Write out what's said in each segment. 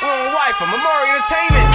We're on wife for Memorial Entertainment.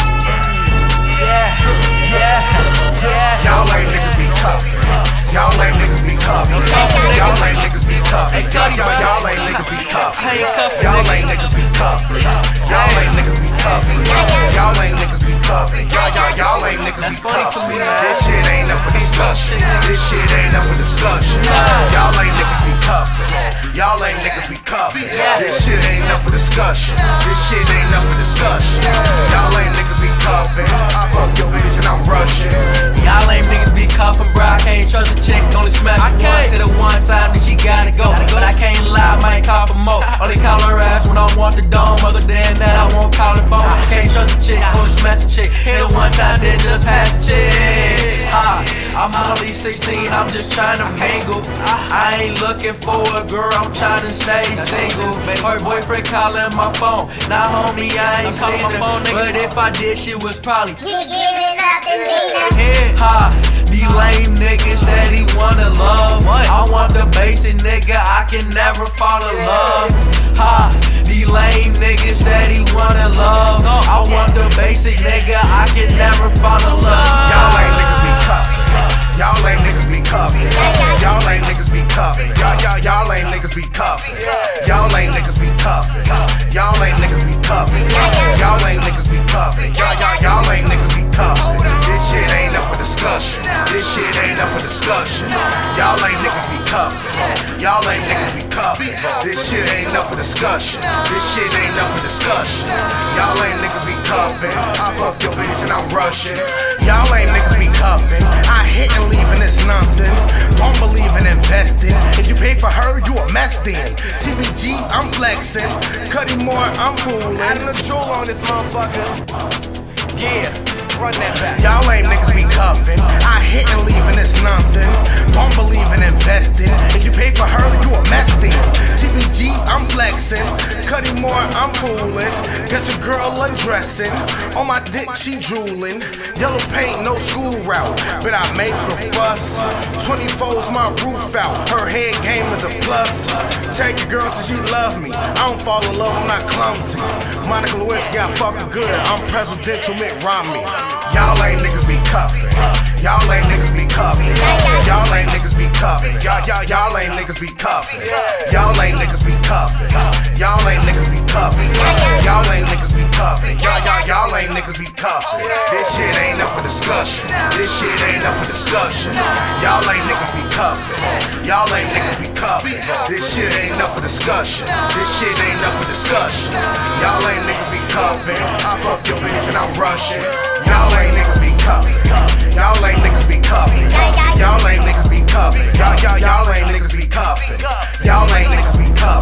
Y'all ain't niggas be cuffin'. Y'all ain't niggas be cuffin'. Y'all ain't niggas be cuffin'. Y'all ain't niggas be cuffin'. Y'all ain't niggas be cuffin'. Y'all ain't niggas be cuffin'. Y'all ain't niggas be cuffin'. Y'all ain't niggas be cuffin'. This shit ain't up for discussion. This shit ain't up for discussion. Y'all ain't niggas be cuffin'. Y'all ain't niggas be cuffin'. This shit ain't up for discussion. This shit ain't up for discussion. Y'all ain't niggas be cuffin'. I fuck your bitch and I'm rushing. Y'all ain't niggas be cuffin', bro. I can't trust a chick, only smash her once. Hit her one time, then she gotta go. But I can't lie, I might call for more. Only call her ass when I want the dome. Other than that, I won't call her phone. Can't trust a chick, only smash a chick. Hit her one time, then just pass the chick. I'm only 16, I'm just trying to mingle. I ain't looking for a girl, I'm trying to stay single. Her boyfriend calling my phone. Nah, homie, I ain't seen her. But if I did, she was probably these lame niggas that he wanna love. I want the basic nigga, I can never fall in love. These lame niggas that he wanna love. I want the basic nigga, I can never fall in love. Y'all ain't niggas be cuffin'. Y'all ain't niggas be cuffin'. Y'all ain't niggas be cuffin'. Y'all ain't niggas be cuffin'. Y'all ain't niggas be cuffin'. Y'all ain't niggas be cuffin'. Y'all ain't niggas be cuffin'. Y'all ain't niggas be cuffin'. This shit ain't up for discussion. This shit ain't up for discussion. Y'all ain't niggas be cuffin'. Y'all ain't niggas be cuffin'. This shit ain't up for discussion. This shit ain't up for discussion. Y'all ain't niggas be cuffin'. I fuck your bitch and I'm rushing. Y'all ain't niggas be cuffin'. I hit and leaving it's nothing. Don't believe in investing. If you pay for her, you a mess then. TBG, I'm flexing. Cuddy Moore, I'm fooling. Adding a jewel on this motherfucker. Yeah, run that back. Y'all ain't niggas be cuffin'. I hit and leaving it's nothing. Don't believe in investing. If you pay for her, you a mess then. TBG, I'm flexing. Cuddy Moore, I'm fooling. Get your girl undressing. On my dick, she drooling. Yellow paint, no school route. But I make her bust. 24's my roof out. Her head game is a plus. Take your girl till she love me. I don't fall in love, I'm not clumsy. Monica Lewinsky got fucking good. I'm presidential Mitt Romney. Y'all ain't niggas be cuffin'. Y'all ain't niggas be cuffin'. Y'all ain't niggas be cuffin'. Y'all ain't niggas be cuffin'. Y'all ain't niggas be cuffin'. Y'all ain't niggas be cuffin'. Y'all ain't niggas be cuffin'. Y'all ain't niggas be cuffin'. This shit ain't up for discussion. This shit ain't up for discussion. Y'all ain't niggas be cuffin'. Y'all ain't niggas be cuffin'. This shit ain't up for discussion. This shit ain't up for discussion. Y'all ain't niggas be cuffin'. I fuck your bitch and I'm rushing. Y'all ain't niggas be cuffin'. Y'all ain't niggas be cuffin'. Y'all ain't niggas be cuffin'. Y'all ain't niggas be cuffin'. Y'all ain't niggas be cuffin'.